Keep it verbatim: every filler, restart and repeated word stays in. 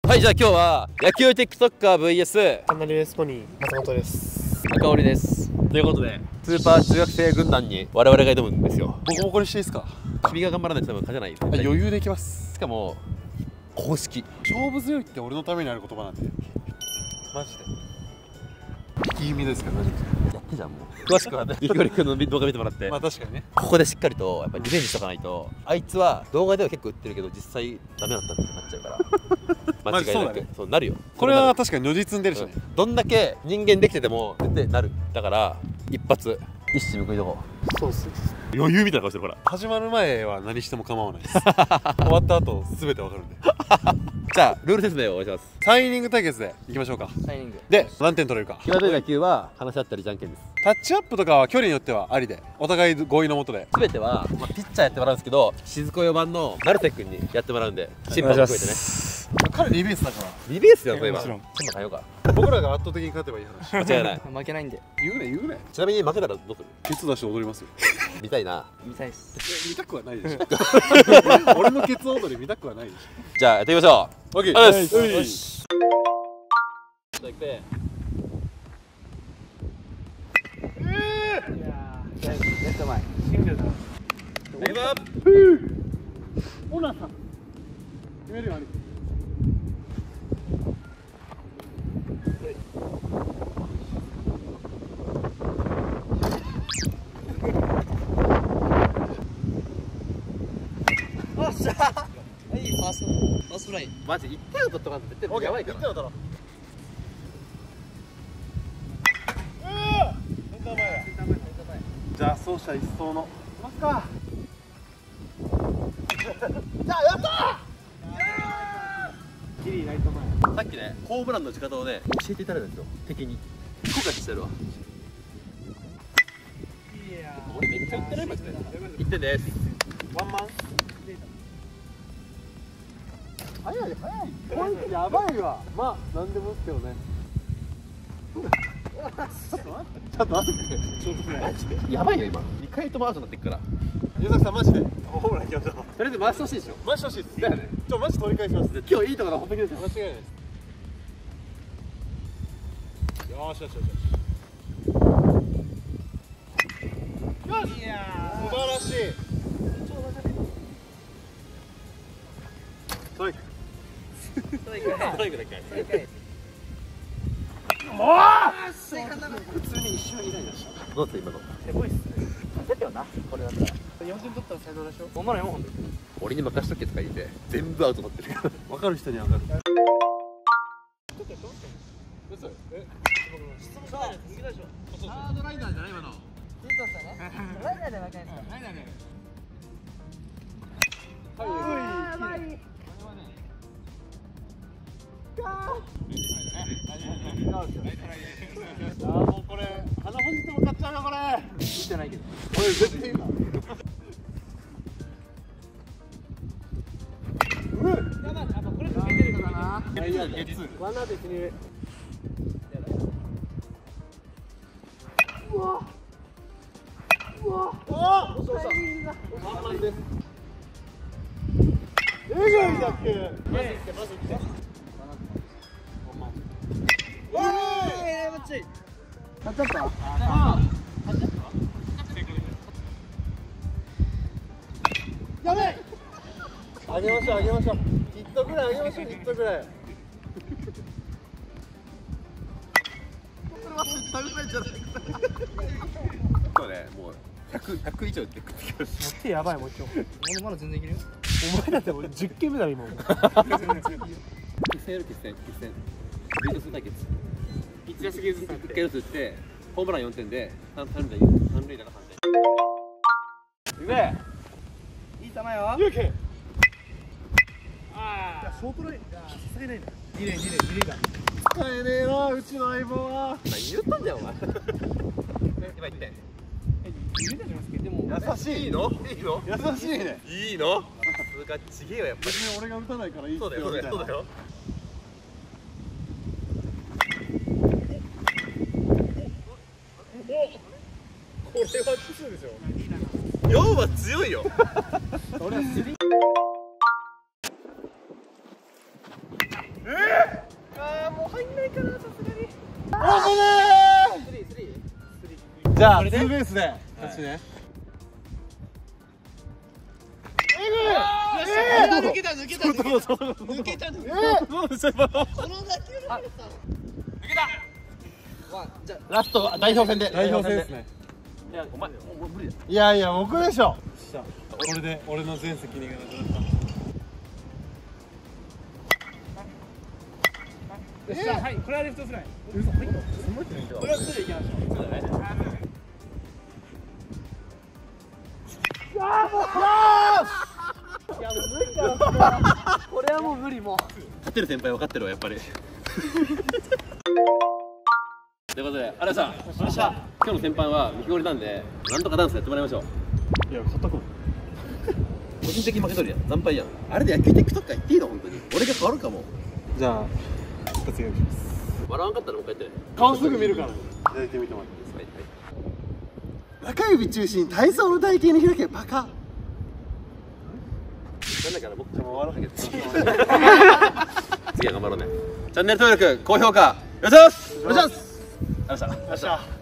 はい、じゃあ今日は野球 TikToker ブイエスカンナリレースポニー松本です。 赤織です。ということでスーパー中学生軍団に我々が挑むんですよ。 ボコボコにしていいですか？ 君が頑張らないと多分勝てない。 余裕でいきます。 しかも公式勝負強いって俺のためにある言葉なんでマジで引き意味ですから。何やってじゃんもう詳しくはねゆきおりくんの動画見てもらって、 まあ確かにね、 ここでしっかりとやっぱりリベンジしとかないと、あいつは動画では結構売ってるけど実際ダメだったってなっちゃうから間違いなくそう、ね、そうなるよ。 これは確かに如実に出るしね、 うん、どんだけ人間できてても絶対なる。だから一発一矢報いとこう。そうっす。余裕みたいな顔してるから。 始まる前は何しても構わないです終わった後全てわかるんでじゃあルール説明をお願いします。 サイニング対決でいきましょうか。 サイニングで何点取れるか。 際どい野球は話し合ったりじゃんけんです。 タッチアップとかは距離によってはありで、お互い合意のもとで。 全ては、まあ、ピッチャーやってもらうんですけど、静子よばんの成瀬君にやってもらうんで、審判も含めてね。 彼リベースだから。 リベースだよ、そういえば。 もちろん。 ちょっと変えようか。 僕らが圧倒的に勝てばいい話。 間違いない。 負けないんで。 言うね言うね。 ちなみに負けたらどうする？ ケツ出して踊りますよ。 見たいな。 見たいっす。 見たくはないでしょ。俺のケツ踊り見たくはないでしょ。 じゃあやってみましょう。 オッケー。 よし。 よし。 じゃあ行くぜ。 ネット前。シングルだ。 レグアップ。オナさん。決めるよ兄貴。 おっしゃ。はいファーストファーストライン。 マジいってんを取っとかんと絶対やばいから。いってんを取ろう。 じゃあ走者一掃のいますか。 じゃあやったー。キリライト前。 ー。さっきねホームランの打ち方をね教えていただいたんですよ、敵に。後悔してるわ。俺めっちゃ打ってないマジで。いってんです。 ワンマン。早い早い。こいつやばいわ。まあなんでも打ってよね。ちょっと待ってちょっと待ってちょっとマジでやばいよ今。にかいともアウトになってっから。 湯崎さんマジでホームランいきましょう。 とりあえず回してほしいでしょ。 回してほしいです。 だよね。 ちょマジ取り返します。 今日いいところ本当にですよ。 間違いないです。よーしよしよしよし。よし。いや素晴らしい。ストライク。 ストライクストライクだけ。 もう普通に一瞬以内だし。 どうです今の。 すごいっすね。勝ててよな。これだったら。 よんてん取ったらサヨナラでしょ。 ほんまのよんほんで。 俺に任しとけとか言って全部アウト取ってるから。 分かる人には分かる。 サードライナーじゃない今の。ヒットしたね。ライナーで負けないですか。ライナーで。 はい。 やばい。 ああもうこれ鼻ほじっても買っちゃうよこれ。 見てないけど。 これ絶対いいな。うわ。 やばい。あこれかけてるかな。 いやゲッツー。ワンアウト一二塁。うわ。うわ。おお。タイミングが。ワンマンです。えぐいだっけ。マジってマジって。ワンマン。 ええ、もっち。 勝っちゃった。やべえ。あげましょうあげましょう。ヒットぐらいあげましょうヒットぐらい。 これは絶対うまいんじゃないか。そうね、もう百百以上で食ってきます。 手やばいもう今日。俺まだ全然いけるよ。 お前だって俺十件目だ今。 決戦やる決戦決戦決戦。ビート数対決。 ピッチャーすぎずいっかいずつ打ってホームランよんてんで三塁打三塁打がさんてん。 うめ。いい球よ。 ゆうけ。 ああ。 ショートラインさすがないな。 二塁二塁二塁だ。 使えねえなうちの相棒は。 何言ったんだよお前。今言って。 二塁打じゃないですけどでも。 優しい。 いいの？いいの？ 優しいね。 いいの？さすがちげえよやっぱり。 別に俺が打たないからいいっすよ。 そうだよそうだよそうだよ。 これはきついでしょ。 よんは強いよ。 俺はスリー。えーないかな、さすがに。 あぶねスリー、スリー。 ー。じゃあツーベースで私ね。 抜けた、抜けた、抜けた。抜けた、抜けた。 どうでした今の。 この打球の速さ。抜けた。ワン、じゃラスト代表戦で代表戦ですね。 いやお前もう無理だ。 いやいや僕でしょ。これで俺の全責任がなくなった。 よっしゃ、はい、これはレフトフライ。嘘、入った。これはツーでいきましょう。そうだね。いや、もう無理だろ、これは。これはもう無理、もう。 勝てる先輩分かってるわやっぱり。ということで、荒井さん、今日の先輩は見氷なんで、なんとかダンスやってもらいましょう。 いや勝ったかも。 個人的に負けとるやん、惨敗やん。あれで野球テックとか言っていいの本当に。俺が変わるかも。 じゃあ一つ用意します。 笑わんかったらもう一回やって。 顔すぐ見るから。左手見てもらっていいですか。中指中心体操の台形に開けバカ。 なんだから僕じゃあもう終わらせて。 次は頑張ろうね。チャンネル登録、高評価、よろしくお願いします。お願いします。ありがとうございました。 よっしゃ。